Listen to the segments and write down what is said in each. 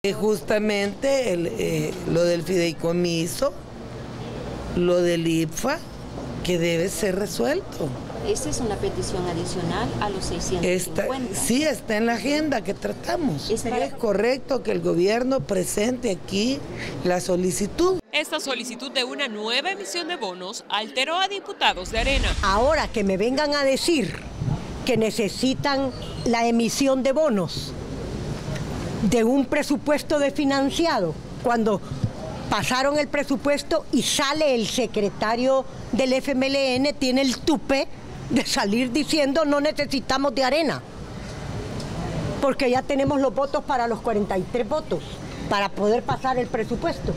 Justamente lo del fideicomiso, lo del IPFA, que debe ser resuelto. Esa es una petición adicional a los 650. Sí, está en la agenda que tratamos. Es correcto que el gobierno presente aquí la solicitud. Esta solicitud de una nueva emisión de bonos alteró a diputados de Arena. Ahora que me vengan a decir que necesitan la emisión de bonos de un presupuesto desfinanciado, cuando pasaron el presupuesto y sale el secretario del FMLN, tiene el tupé de salir diciendo no necesitamos de Arena, porque ya tenemos los votos para los 43 votos, para poder pasar el presupuesto.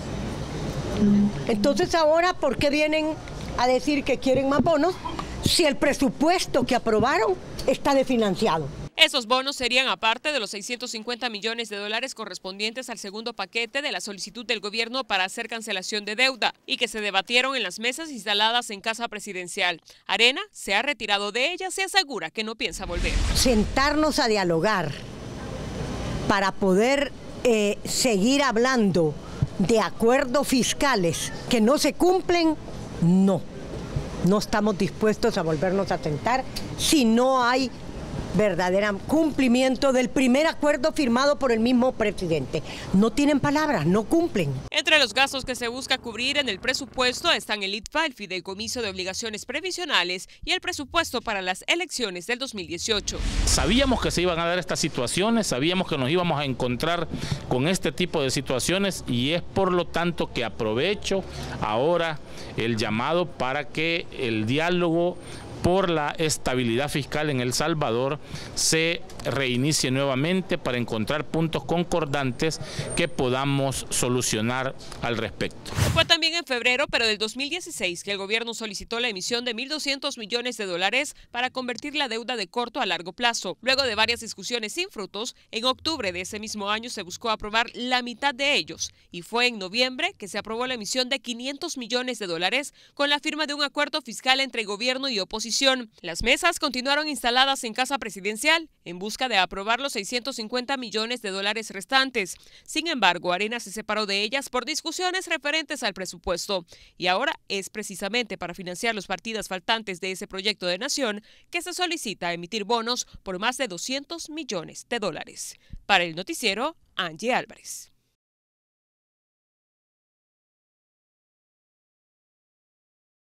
Entonces ahora, ¿por qué vienen a decir que quieren más bonos si el presupuesto que aprobaron está desfinanciado? Esos bonos serían aparte de los 650 millones de dólares correspondientes al segundo paquete de la solicitud del gobierno para hacer cancelación de deuda y que se debatieron en las mesas instaladas en Casa Presidencial. Arena se ha retirado de ellas y asegura que no piensa volver. Sentarnos a dialogar para poder seguir hablando de acuerdos fiscales que no se cumplen, no estamos dispuestos a volvernos a sentar si no hay verdadero cumplimiento del primer acuerdo firmado por el mismo presidente. No tienen palabras, no cumplen. Entre los gastos que se busca cubrir en el presupuesto están el ITFA, el fideicomiso de obligaciones previsionales y el presupuesto para las elecciones del 2018. Sabíamos que se iban a dar estas situaciones, sabíamos que nos íbamos a encontrar con este tipo de situaciones y es por lo tanto que aprovecho ahora el llamado para que el diálogo por la estabilidad fiscal en El Salvador se reinicie nuevamente para encontrar puntos concordantes que podamos solucionar al respecto. Fue también en febrero, pero del 2016, que el gobierno solicitó la emisión de 1.200 millones de dólares para convertir la deuda de corto a largo plazo. Luego de varias discusiones sin frutos, en octubre de ese mismo año se buscó aprobar la mitad de ellos y fue en noviembre que se aprobó la emisión de 500 millones de dólares con la firma de un acuerdo fiscal entre gobierno y oposición. Las mesas continuaron instaladas en Casa Presidencial en busca de aprobar los 650 millones de dólares restantes. Sin embargo, Arena se separó de ellas por discusiones referentes al presupuesto y ahora es precisamente para financiar los partidas faltantes de ese proyecto de nación que se solicita emitir bonos por más de 200 millones de dólares. Para el noticiero, Angie Álvarez.